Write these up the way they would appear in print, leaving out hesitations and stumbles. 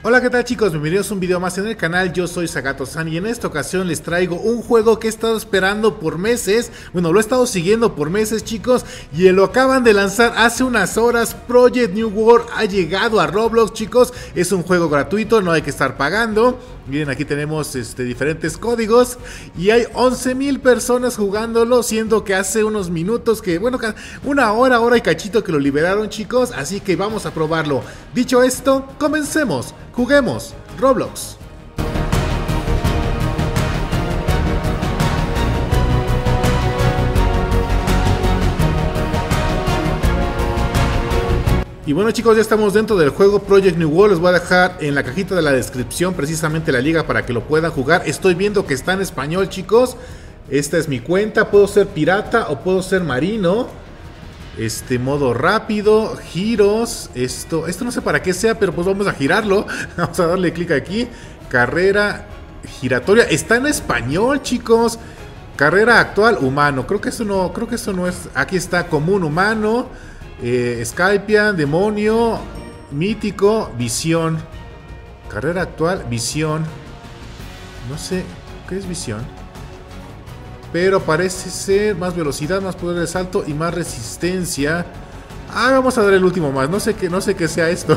Hola, ¿qué tal chicos? Bienvenidos a un video más en el canal. Yo soy Sagato-san y en esta ocasión les traigo un juego que he estado esperando por meses. Bueno, lo he estado siguiendo por meses, chicos, y lo acaban de lanzar hace unas horas. Project New World ha llegado a Roblox, chicos. Es un juego gratuito, no hay que estar pagando. Miren, aquí tenemos diferentes códigos y hay 11,000 personas jugándolo, siendo que hace unos minutos bueno, una hora y cachito que lo liberaron, chicos. Así que vamos a probarlo. Dicho esto, comencemos. Juguemos Roblox. Y bueno, chicos, ya estamos dentro del juego Project New World. Les voy a dejar en la cajita de la descripción precisamente la liga para que lo puedan jugar. Estoy viendo que está en español, chicos. Esta es mi cuenta. Puedo ser pirata o puedo ser marino. Modo rápido, giros. Esto no sé para qué sea, pero pues vamos a girarlo. Vamos a darle clic aquí. Carrera giratoria. Está en español, chicos. Carrera actual, humano. Creo que eso no es. Aquí está común, humano. Skypian, demonio, mítico, visión. Carrera actual, visión. No sé, ¿qué es visión? Pero parece ser más velocidad, más poder de salto y más resistencia. Vamos a dar el último más. No sé qué sea esto.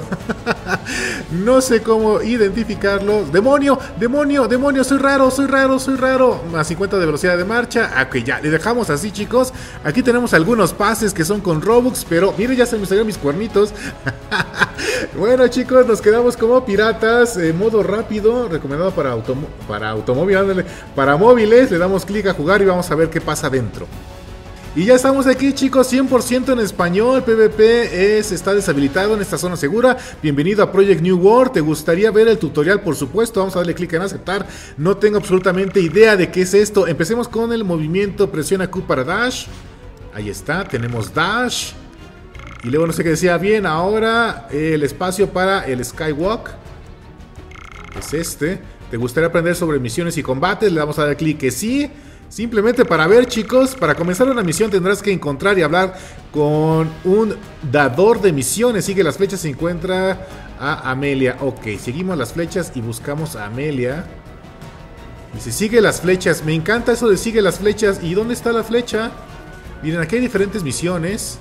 No sé cómo identificarlo. ¡Demonio! ¡Demonio! ¡Demonio! ¡Soy raro! ¡Soy raro! ¡Soy raro! Más 50 de velocidad de marcha. Ok, ya, le dejamos así, chicos. Aquí tenemos algunos pases que son con Robux. Pero, miren, ya se me salieron mis cuernitos. Bueno, chicos, nos quedamos como piratas. Modo rápido, recomendado para automóvil. Para móviles, le damos clic a jugar y vamos a ver qué pasa dentro. Y ya estamos aquí, chicos, 100% en español. PvP está deshabilitado en esta zona segura. Bienvenido a Project New World. ¿Te gustaría ver el tutorial? Por supuesto, vamos a darle clic en aceptar. No tengo absolutamente idea de qué es esto. Empecemos con el movimiento. Presiona Q para dash. Ahí está, tenemos dash. Y luego no sé qué decía bien. Ahora el espacio para el skywalk es este. ¿Te gustaría aprender sobre misiones y combates? Le damos a dar clic que sí. Simplemente para ver, chicos, para comenzar una misión tendrás que encontrar y hablar con un dador de misiones. Sigue las flechas, se encuentra a Amelia. Ok, seguimos las flechas y buscamos a Amelia. Dice, sigue las flechas. Me encanta eso de sigue las flechas. ¿Y dónde está la flecha? Miren, aquí hay diferentes misiones.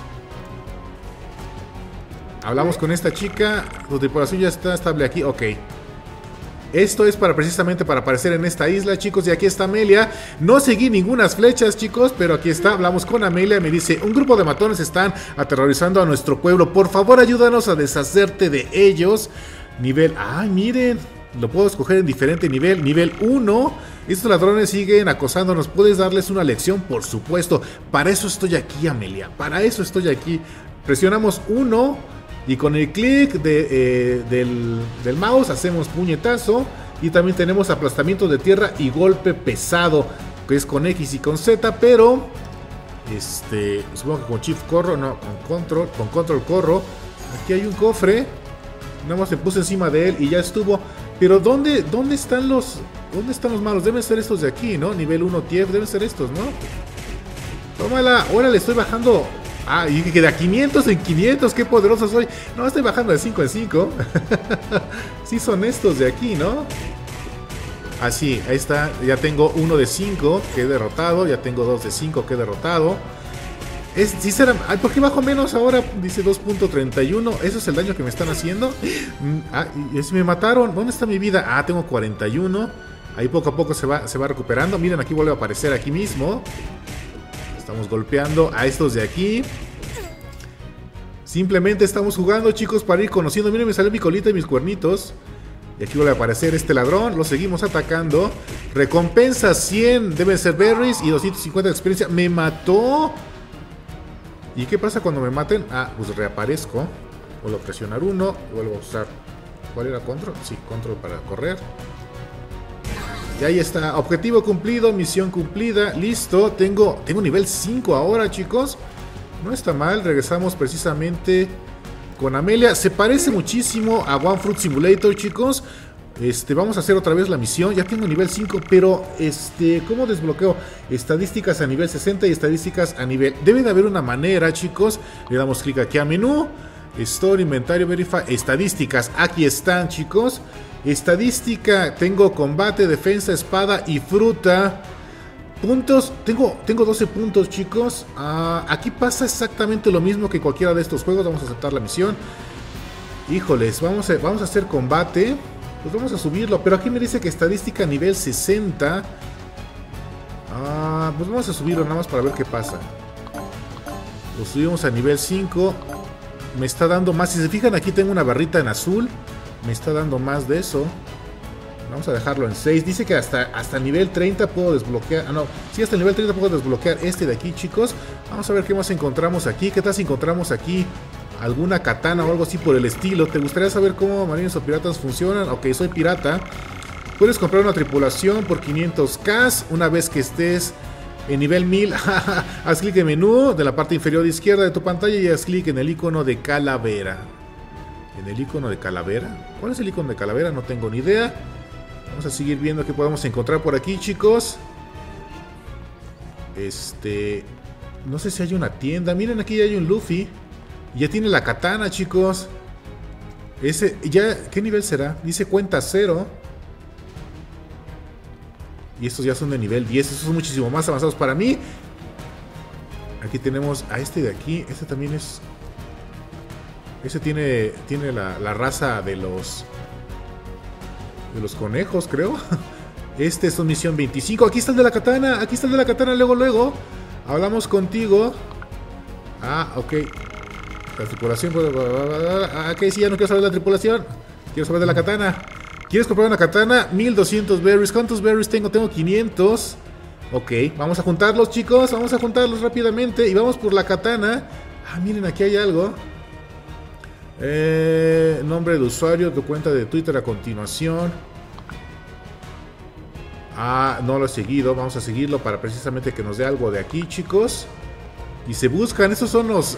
Hablamos con esta chica. Tu tripulación ya está estable aquí. Ok. Esto es precisamente para aparecer en esta isla, chicos. Y aquí está Amelia. No seguí ningunas flechas, chicos, pero aquí está. Hablamos con Amelia. Me dice, un grupo de matones están aterrorizando a nuestro pueblo. Por favor, ayúdanos a deshacerte de ellos. Nivel... ¡Ay, miren! Lo puedo escoger en diferente nivel. Nivel 1. Estos ladrones siguen acosándonos. ¿Puedes darles una lección? Por supuesto. Para eso estoy aquí, Amelia. Para eso estoy aquí. Presionamos 1. Y con el clic del mouse hacemos puñetazo. Y también tenemos aplastamiento de tierra y golpe pesado, que es con X y con Z. Pero supongo que con Shift corro. No, con control corro. Aquí hay un cofre. Nada más se puse encima de él y ya estuvo. Pero ¿dónde están los malos? Deben ser estos de aquí, ¿no? Nivel 1 TF, deben ser estos, ¿no? Tómala, ahora le estoy bajando. Y que de a 500 en 500, qué poderoso soy. No, estoy bajando de 5 en 5. Sí son estos de aquí, ¿no? Así, ahí está. Ya tengo 1 de 5 que he derrotado. Ya tengo 2 de 5 que he derrotado. Sí será... ¿Por qué bajo menos ahora? Dice 2.31. ¿Eso es el daño que me están haciendo? Y me mataron. ¿Dónde está mi vida? Tengo 41. Ahí poco a poco se va recuperando. Miren, aquí vuelve a aparecer aquí mismo. Estamos golpeando a estos de aquí. Simplemente estamos jugando, chicos, para ir conociendo. Miren, me salió mi colita y mis cuernitos. Y aquí vuelve a aparecer este ladrón. Lo seguimos atacando. Recompensa 100. Deben ser berries y 250 de experiencia. ¡Me mató! ¿Y qué pasa cuando me maten? Pues reaparezco. Vuelvo a presionar 1. Vuelvo a usar... ¿Cuál era? ¿Control? Sí, control para correr. Y ahí está, objetivo cumplido, misión cumplida, listo, tengo nivel 5 ahora, chicos. No está mal, regresamos precisamente con Amelia. Se parece muchísimo a One Fruit Simulator, chicos. Vamos a hacer otra vez la misión. Ya tengo nivel 5, pero ¿cómo desbloqueo? Estadísticas a nivel 60 y estadísticas a nivel... Debe de haber una manera, chicos. Le damos clic aquí a menú. Store, inventario, verify. Estadísticas, aquí están, chicos. Estadística, tengo combate, defensa, espada y fruta. Puntos, tengo 12 puntos, chicos. Aquí pasa exactamente lo mismo que cualquiera de estos juegos. Vamos a aceptar la misión. Híjoles, vamos a hacer combate. Pues vamos a subirlo, pero aquí me dice que estadística nivel 60. Pues vamos a subirlo nada más para ver qué pasa. Lo subimos a nivel 5. Me está dando más. Si se fijan, aquí tengo una barrita en azul. Me está dando más de eso. Vamos a dejarlo en 6. Dice que hasta nivel 30 puedo desbloquear. No, sí, hasta el nivel 30 puedo desbloquear este de aquí, chicos. Vamos a ver qué más encontramos aquí. ¿Qué tal si encontramos aquí alguna katana o algo así por el estilo? ¿Te gustaría saber cómo marines o piratas funcionan? Ok, soy pirata. Puedes comprar una tripulación por 500k. Una vez que estés en nivel 1000, haz clic en menú de la parte inferior izquierda de tu pantalla y haz clic en el icono de calavera. ¿En el icono de calavera? ¿Cuál es el icono de calavera? No tengo ni idea. Vamos a seguir viendo qué podemos encontrar por aquí, chicos. No sé si hay una tienda. Miren, aquí ya hay un Luffy. Ya tiene la katana, chicos. ¿Qué nivel será? Dice cuenta 0. Y estos ya son de nivel 10. Estos son muchísimo más avanzados para mí. Aquí tenemos a este de aquí. Este también es... Este tiene la raza de los conejos, creo. Este es misión 25. Aquí está el de la katana. Aquí está el de la katana. Luego. Hablamos contigo. Ok. La tripulación. Ok, sí, ya no quiero saber de la tripulación. Quiero saber de la katana. ¿Quieres comprar una katana? 1200 berries. ¿Cuántos berries tengo? Tengo 500. Ok, vamos a juntarlos, chicos. Vamos a juntarlos rápidamente. Y vamos por la katana. Miren, aquí hay algo. Nombre de usuario, tu cuenta de Twitter a continuación. No lo he seguido. Vamos a seguirlo para precisamente que nos dé algo de aquí, chicos. Y se buscan, esos son los...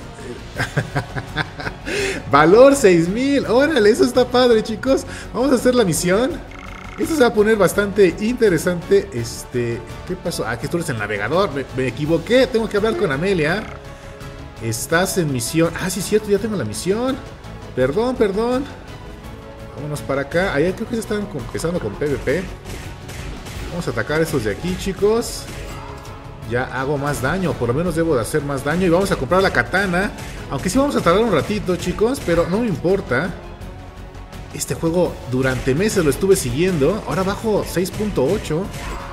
Valor 6000. Órale, eso está padre, chicos. Vamos a hacer la misión. Esto se va a poner bastante interesante. ¿Qué pasó? Que tú eres el navegador. Me equivoqué. Tengo que hablar con Amelia. Estás en misión. Sí, es cierto, ya tengo la misión. Perdón. Vámonos para acá. Allá creo que se están empezando con PvP. Vamos a atacar a estos de aquí, chicos. Ya hago más daño, por lo menos debo de hacer más daño. Y vamos a comprar la katana. Aunque sí vamos a tardar un ratito, chicos, pero no me importa. Este juego durante meses lo estuve siguiendo. Ahora bajo 6.8.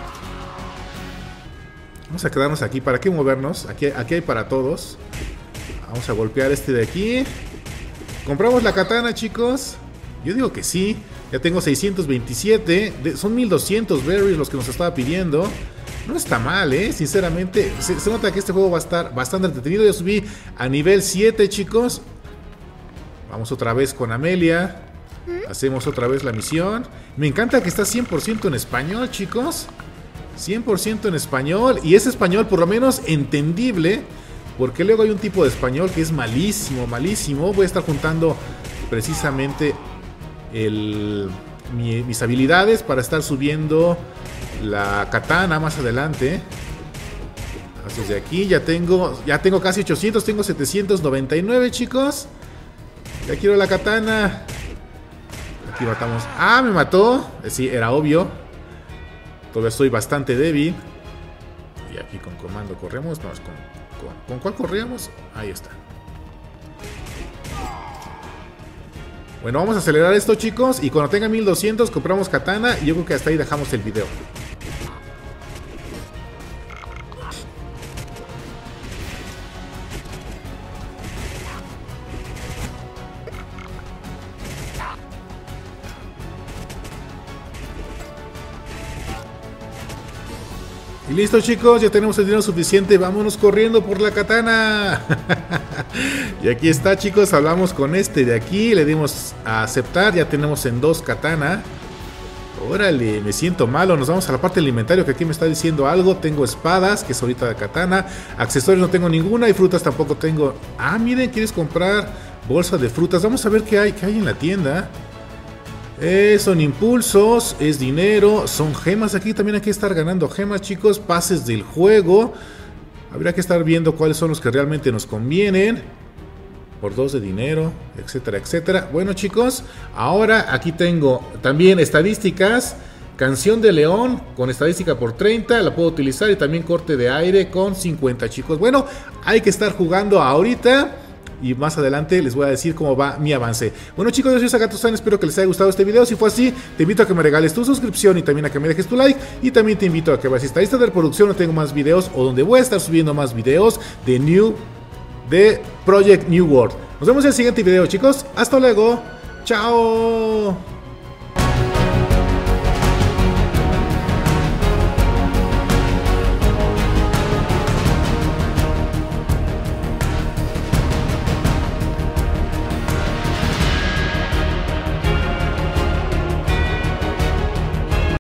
Vamos a quedarnos aquí. ¿Para qué movernos? Aquí hay para todos. Vamos a golpear este de aquí. ¿Compramos la katana, chicos? Yo digo que sí. Ya tengo 627. Son 1200 berries los que nos estaba pidiendo. No está mal, sinceramente. Se nota que este juego va a estar bastante entretenido. Ya subí a nivel 7, chicos. Vamos otra vez con Amelia. Hacemos otra vez la misión. Me encanta que está 100% en español, chicos. 100% en español. Y es español por lo menos entendible. Porque luego hay un tipo de español que es malísimo. Voy a estar juntando precisamente mis habilidades para estar subiendo la katana más adelante. Desde aquí ya tengo casi 800. Tengo 799, chicos. Ya quiero la katana. Aquí matamos. Me mató. Sí, era obvio. Todavía estoy bastante débil. Y aquí con comando corremos. No, ¿con cuál corríamos? Ahí está. Bueno, vamos a acelerar esto, chicos. Y cuando tenga 1200 compramos katana. Y yo creo que hasta ahí dejamos el video. Y listo, chicos, ya tenemos el dinero suficiente. Vámonos corriendo por la katana. Y aquí está, chicos. Hablamos con este de aquí. Le dimos a aceptar. Ya tenemos en 2 katana. Órale, me siento malo. Nos vamos a la parte del inventario que aquí me está diciendo algo. Tengo espadas, que es ahorita de katana. Accesorios no tengo ninguna. Y frutas tampoco tengo. Miren, ¿quieres comprar bolsa de frutas? Vamos a ver qué hay en la tienda. Son impulsos, es dinero, son gemas. Aquí también hay que estar ganando gemas, chicos. Pases del juego. Habría que estar viendo cuáles son los que realmente nos convienen. por 2 de dinero, etcétera, etcétera. Bueno, chicos, ahora aquí tengo también estadísticas. Canción de León con estadística por 30, la puedo utilizar, y también corte de aire con 50, chicos. Bueno, hay que estar jugando ahorita y más adelante les voy a decir cómo va mi avance. Bueno, chicos, yo soy Sagatozan, espero que les haya gustado este video. Si fue así, te invito a que me regales tu suscripción y también a que me dejes tu like. Y también te invito a que veas esta lista de reproducción donde tengo más videos, o donde voy a estar subiendo más videos de Project New World. Nos vemos en el siguiente video, chicos. Hasta luego. Chao.